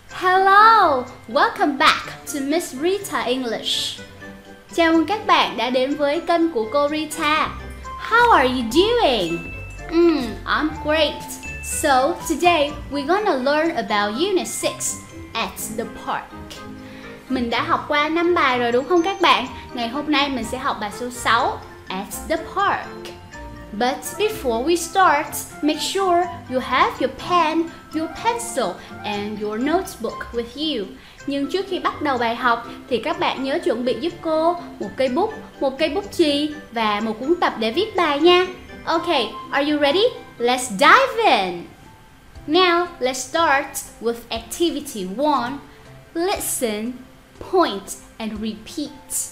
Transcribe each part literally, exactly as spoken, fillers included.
Hello, welcome back to Miss Rita English. Chào mừng các bạn đã đến với kênh của cô Rita. How are you doing? Mm, I'm great. So today we're gonna learn about Unit six at the park. Mình đã học qua năm bài rồi đúng không các bạn? Ngày hôm nay mình sẽ học bài số sáu at the park. But before we start, make sure you have your pen, your pencil and your notebook with you. Nhưng trước khi bắt đầu bài học thì các bạn nhớ chuẩn bị giúp cô một cây bút, một cây bút chì và một cuốn tập để viết bài nha. Okay, are you ready? Let's dive in. Now, let's start with activity one. Listen, point and repeat.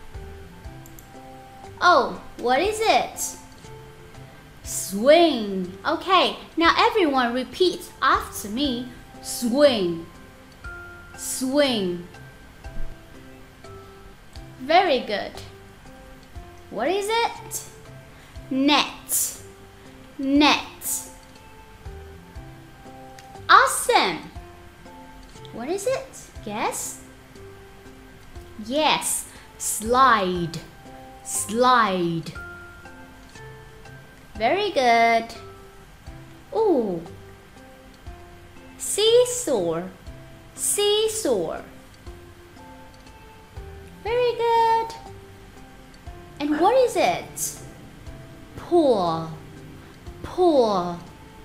Oh, what is it? Swing. Okay, now everyone repeat after me. Swing. Swing. Very good. What is it? Net. Net. Awesome. What is it? Guess? Yes. Slide. Slide. Very good. Ooh. Seesaw. Seesaw. Very good. And what is it? Pool. Pool.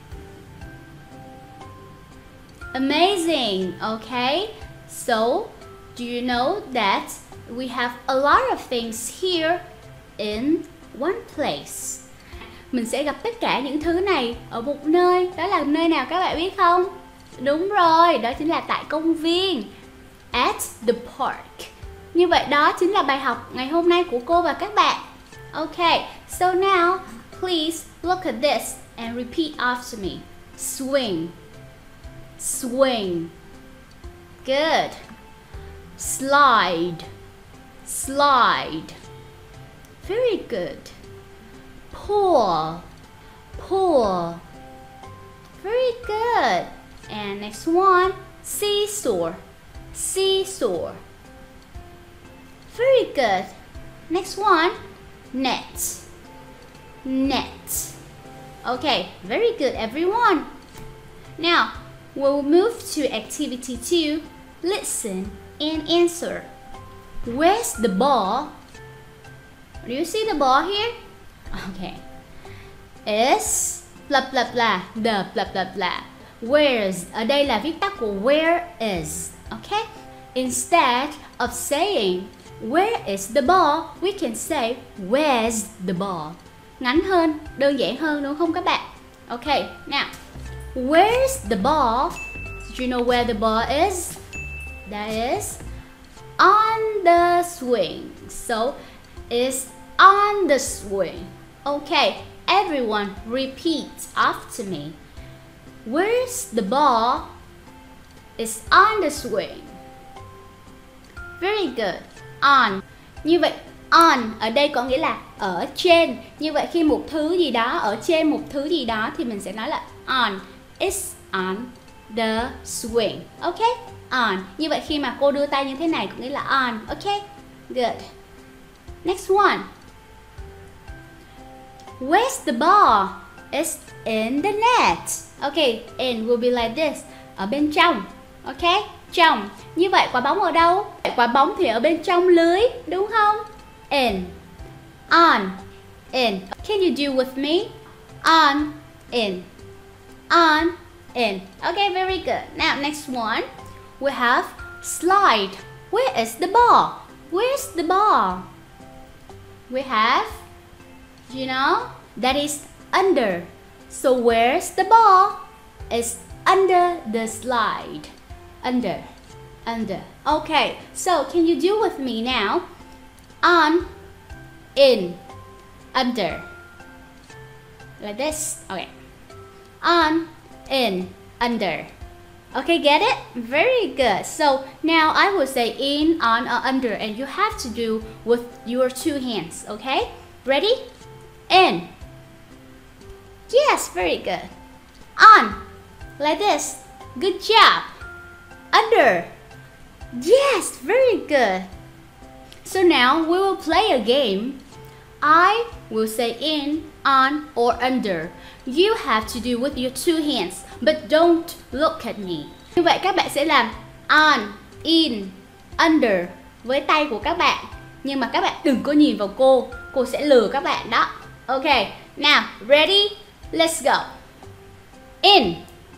Amazing. Okay. So, do you know that we have a lot of things here in one place? Mình sẽ gặp tất cả những thứ này ở một nơi. Đó là nơi nào các bạn biết không? Đúng rồi, đó chính là tại công viên. At the park. Như vậy đó chính là bài học ngày hôm nay của cô và các bạn. Okay, so now please look at this and repeat after me. Swing. Swing. Good. Slide. Slide. Very good. Pool. Pool. Very good. And next one, seesaw. Seesaw. Very good. Next one, net. Net. Okay, very good everyone. Now, we'll move to activity two. Listen and answer. Where's the ball? Do you see the ball here? Okay. Is blah blah blah, the blah blah blah. Where's, ở đây là viết tắt của where is. Okay? Instead of saying where is the ball, we can say where's the ball. Ngắn hơn, đơn giản hơn đúng không các bạn? Okay, now where's the ball? Did you know where the ball is? That is on the swing. So it's on the swing. Okay, everyone repeat after me. Where's the ball? It's on the swing. Very good. On. Như vậy on ở đây có nghĩa là ở trên. Như vậy khi một thứ gì đó ở trên một thứ gì đó thì mình sẽ nói là on. It's on the swing. Okay? On. Như vậy khi mà cô đưa tay như thế này cũng nghĩa là on. Okay? Good. Next one. Where's the ball? It's in the net. Okay, in will be like this. Ở bên trong. Okay, trong. Như vậy quả bóng ở đâu? Quả bóng thì ở bên trong lưới, đúng không? In. On. In. Can you do with me? On. In. On. In. Okay, very good. Now, next one. We have slide. Where is the ball? Where's the ball? We have, you know, that is under. So where's the ball? It's under the slide. Under. Under. Okay, so can you do with me now? On, in, under. Like this. Okay. On, in, under. Okay, get it? Very good. So now I will say in, on, or under, and you have to do with your two hands. Okay? Ready? In. Yes, very good. On. Like this. Good job. under. Yes, very good. So now we will play a game. I will say in, on, or under. You have to do with your two hands, but don't look at me. Như vậy các bạn sẽ làm on, in, under với tay của các bạn. Nhưng mà các bạn đừng có nhìn vào cô, cô sẽ lừa các bạn đó. Ok, now, ready? Let's go. In.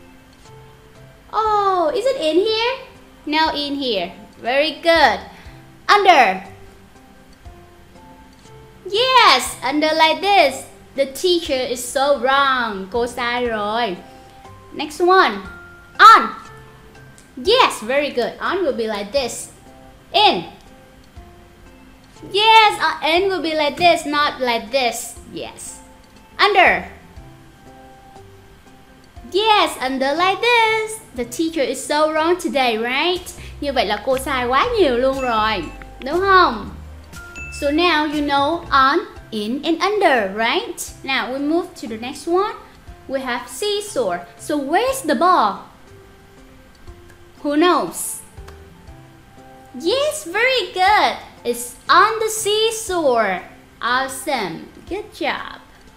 Oh, is it in here? No, in here. Very good. Under. Yes, under like this. The teacher is so wrong. Cô sai rồi. Next one. On. Yes, very good. On will be like this. In. Yes, uh, in will be like this, not like this. Yes. Under. Yes, under like this. The teacher is so wrong today, right? Như vậy là cô sai quá nhiều luôn rồi, đúng không? So now you know on, in, and under, right? Now we move to the next one. We have seesaw. So where's the ball? Who knows? Yes, very good. It's on the seesaw. Awesome. Good job.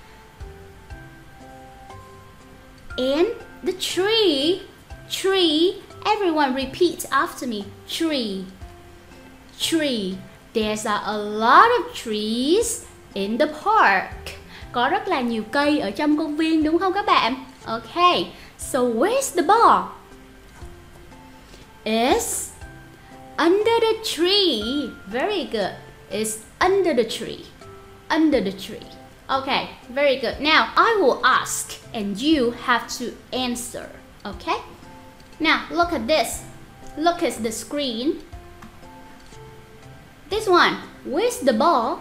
And the tree. Tree. Everyone repeat after me. Tree. Tree. There's a lot of trees in the park. Có rất là nhiều cây ở trong công viên, đúng không các bạn? Okay. So where's the ball? It's under the tree. Very good. It's under the tree. Under the tree. Okay, very good. Now I will ask and you have to answer. Okay? Now look at this. Look at the screen. This one. Where's the ball?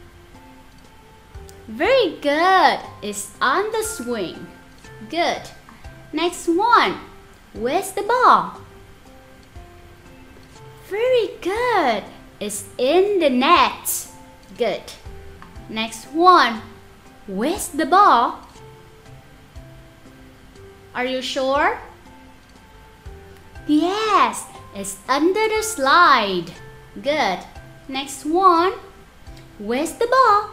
Very good. It's on the swing. Good. Next one. Where's the ball? Very good. It's in the net. Good. Next one. Where's the ball? Are you sure? Yes, it's under the slide. Good. Next one. Where's the ball?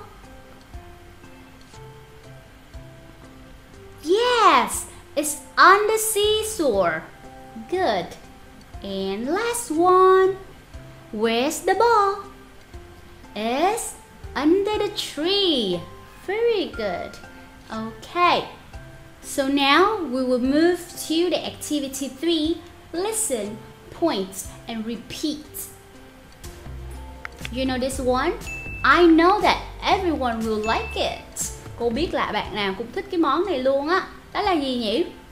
Yes, it's on the seesaw. Good. And last one. Where's the ball? It's under the tree. Very good. Okay. So now we will move to the activity three. Listen, point, and repeat. You know this one? I know that everyone will like it. Cô biết là bạn nào cũng thích cái món này luôn á. Đó là gì nhỉ?